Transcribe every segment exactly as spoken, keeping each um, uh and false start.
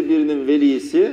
birbirinin velisi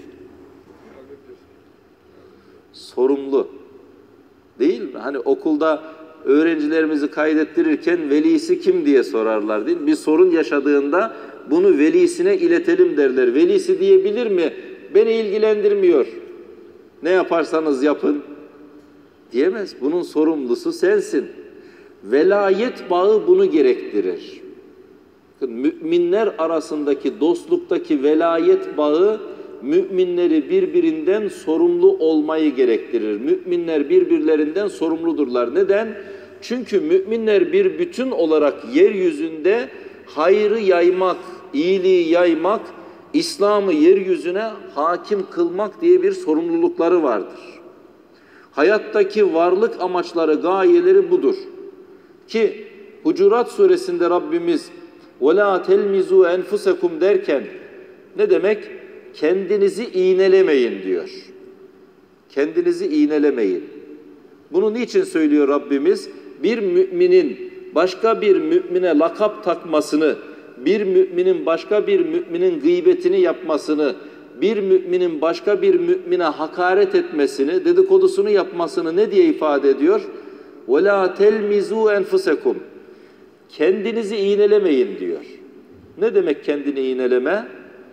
sorumlu. Değil mi? Hani okulda öğrencilerimizi kaydettirirken velisi kim diye sorarlar değil mi? Bir sorun yaşadığında bunu velisine iletelim derler. Velisi diyebilir mi? Beni ilgilendirmiyor. Ne yaparsanız yapın diyemez. Bunun sorumlusu sensin. Velayet bağı bunu gerektirir. Müminler arasındaki dostluktaki velayet bağı müminleri birbirinden sorumlu olmayı gerektirir. Müminler birbirlerinden sorumludurlar. Neden? Çünkü müminler bir bütün olarak yeryüzünde hayrı yaymak, iyiliği yaymak, İslam'ı yeryüzüne hakim kılmak diye bir sorumlulukları vardır. Hayattaki varlık amaçları, gayeleri budur. Ki Hucurat suresinde Rabbimiz وَلَا تَلْمِزُوا اَنْفُسَكُمْ derken ne demek? Kendinizi iğnelemeyin diyor. Kendinizi iğnelemeyin. Bunu niçin söylüyor Rabbimiz? Bir müminin başka bir mümine lakap takmasını, bir müminin başka bir müminin gıybetini yapmasını, bir müminin başka bir mümine hakaret etmesini, dedikodusunu yapmasını ne diye ifade ediyor? وَلَا تَلْمِزُوا اَنْفُسَكُمْ Kendinizi iğnelemeyin diyor. Ne demek kendini iğneleme?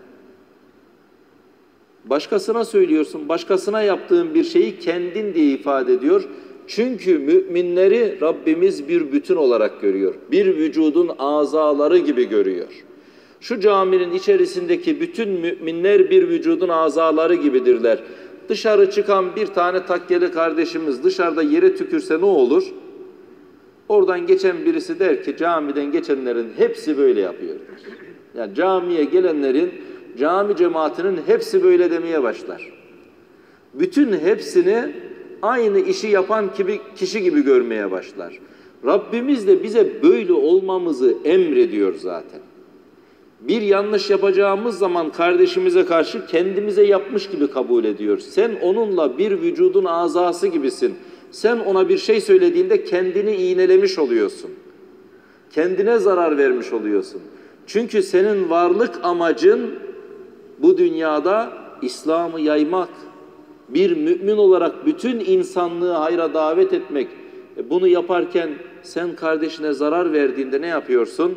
Başkasına söylüyorsun, başkasına yaptığın bir şeyi kendin diye ifade ediyor. Çünkü müminleri Rabbimiz bir bütün olarak görüyor. Bir vücudun azaları gibi görüyor. Şu caminin içerisindeki bütün müminler bir vücudun azaları gibidirler. Dışarı çıkan bir tane takkeli kardeşimiz dışarıda yere tükürse ne olur? Oradan geçen birisi der ki camiden geçenlerin hepsi böyle yapıyor. Yani camiye gelenlerin, cami cemaatinin hepsi böyle demeye başlar. Bütün hepsini aynı işi yapan gibi, kişi gibi görmeye başlar. Rabbimiz de bize böyle olmamızı emrediyor zaten. Bir yanlış yapacağımız zaman kardeşimize karşı kendimize yapmış gibi kabul ediyor. Sen onunla bir vücudun azası gibisin. Sen ona bir şey söylediğinde kendini iğnelemiş oluyorsun. Kendine zarar vermiş oluyorsun. Çünkü senin varlık amacın bu dünyada İslam'ı yaymak, bir mümin olarak bütün insanlığı hayra davet etmek. Bunu yaparken sen kardeşine zarar verdiğinde ne yapıyorsun?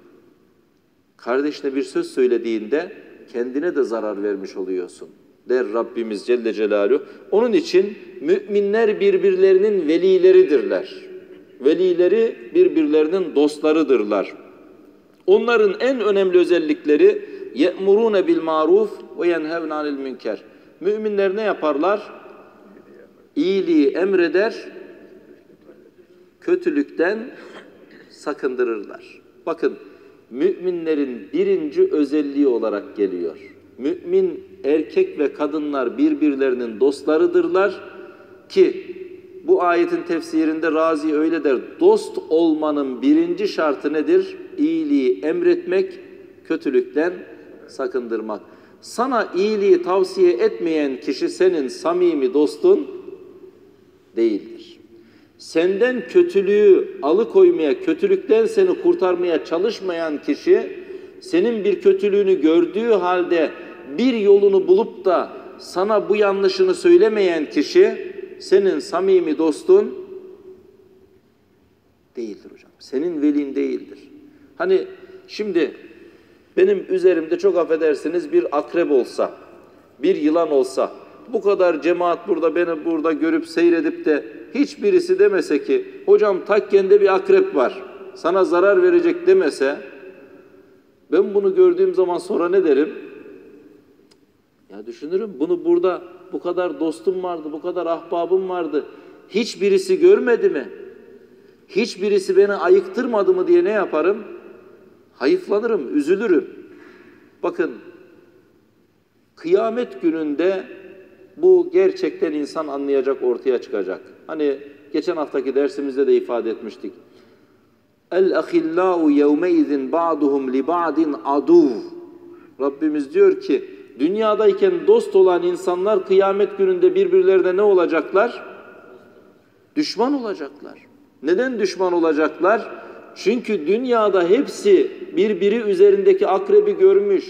Kardeşine bir söz söylediğinde kendine de zarar vermiş oluyorsun der Rabbimiz Celle Celaluhu. Onun için müminler birbirlerinin velileridirler. Velileri birbirlerinin dostlarıdırlar. Onların en önemli özellikleri ye'murune bil maruf ve yenhevne anil münker. Müminler ne yaparlar? İyiliği emreder, kötülükten sakındırırlar. Bakın, müminlerin birinci özelliği olarak geliyor. Mümin erkek ve kadınlar birbirlerinin dostlarıdırlar ki bu ayetin tefsirinde Razi öyle der. Dost olmanın birinci şartı nedir? İyiliği emretmek, kötülükten sakındırmak. Sana iyiliği tavsiye etmeyen kişi senin samimi dostun değildir. Senden kötülüğü alıkoymaya, kötülükten seni kurtarmaya çalışmayan kişi, senin bir kötülüğünü gördüğü halde bir yolunu bulup da sana bu yanlışını söylemeyen kişi, senin samimi dostun değildir hocam. Senin velin değildir. Hani şimdi benim üzerimde çok affedersiniz bir akrep olsa, bir yılan olsa, bu kadar cemaat burada beni burada görüp seyredip de hiçbirisi demese ki hocam takkende bir akrep var, sana zarar verecek demese, ben bunu gördüğüm zaman sonra ne derim? Ya düşünürüm, bunu burada bu kadar dostum vardı, bu kadar ahbabım vardı. Hiçbirisi görmedi mi? Hiçbirisi beni ayıktırmadı mı diye ne yaparım? Hayıflanırım, üzülürüm. Bakın, kıyamet gününde bu gerçekten insan anlayacak, ortaya çıkacak. Hani geçen haftaki dersimizde de ifade etmiştik. El-ahillâhu yevmeizin ba'duhum li ba'din aduv. Rabbimiz diyor ki, dünyadayken dost olan insanlar kıyamet gününde birbirlerine ne olacaklar? Düşman olacaklar. Neden düşman olacaklar? Çünkü dünyada hepsi birbiri üzerindeki akrebi görmüş,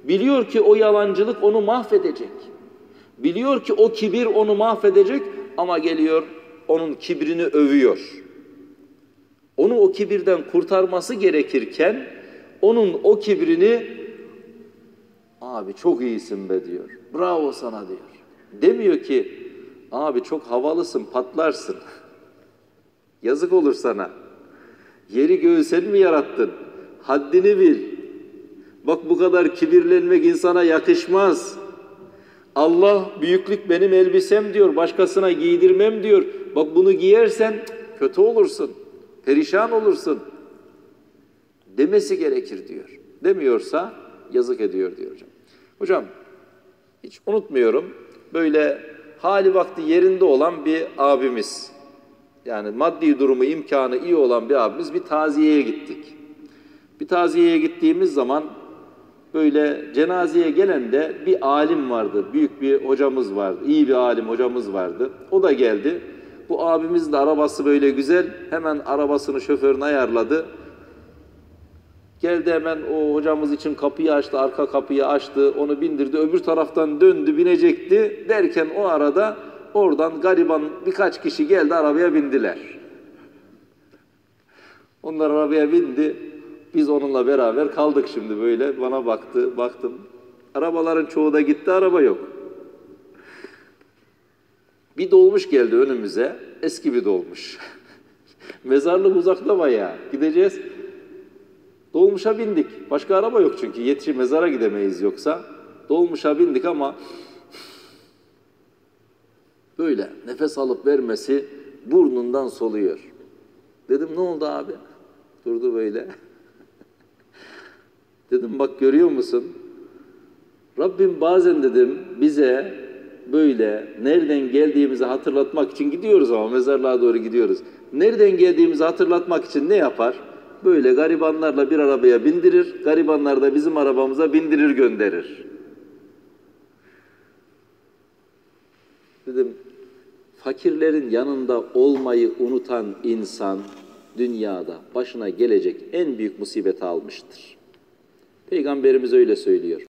Biliyor ki o yalancılık onu mahvedecek. Biliyor ki o kibir onu mahvedecek ama geliyor onun kibrini övüyor. Onu o kibirden kurtarması gerekirken onun o kibrini abi çok iyisin be diyor. Bravo sana diyor. Demiyor ki abi çok havalısın, patlarsın. Yazık olur sana. Yeri göğü sen mi yarattın? Haddini bil. Bak bu kadar kibirlenmek insana yakışmaz. Allah büyüklük benim elbisem diyor, başkasına giydirmem diyor. Bak bunu giyersen kötü olursun, perişan olursun demesi gerekir diyor. Demiyorsa yazık ediyor diyor hocam. Hocam hiç unutmuyorum, böyle hali vakti yerinde olan bir abimiz, yani maddi durumu imkanı iyi olan bir abimiz, bir taziyeye gittik. Bir taziyeye gittiğimiz zaman böyle cenazeye gelen de bir alim vardı, büyük bir hocamız vardı, iyi bir alim hocamız vardı. O da geldi. Bu abimizin de arabası böyle güzel, hemen arabasını şoförüne ayarladı. Geldi hemen o hocamız için kapıyı açtı, arka kapıyı açtı, onu bindirdi, öbür taraftan döndü, binecekti. Derken o arada oradan gariban birkaç kişi geldi, arabaya bindiler. Onlar arabaya bindi, biz onunla beraber kaldık şimdi böyle. Bana baktı, baktım. Arabaların çoğu da gitti, araba yok. Bir dolmuş geldi önümüze, eski bir dolmuş. Mezarlık uzakta bayağı, gideceğiz. Dolmuşa bindik. Başka araba yok çünkü. Yetişir mezara gidemeyiz yoksa. Dolmuşa bindik ama böyle nefes alıp vermesi burnundan soluyor. Dedim ne oldu abi? Durdu böyle. Dedim bak görüyor musun? Rabbim bazen dedim bize böyle nereden geldiğimizi hatırlatmak için gidiyoruz ama mezarlığa doğru gidiyoruz. Nereden geldiğimizi hatırlatmak için ne yapar? Böyle garibanlarla bir arabaya bindirir, garibanlar da bizim arabamıza bindirir gönderir. Dedim, fakirlerin yanında olmayı unutan insan dünyada başına gelecek en büyük musibeti almıştır. Peygamberimiz öyle söylüyor.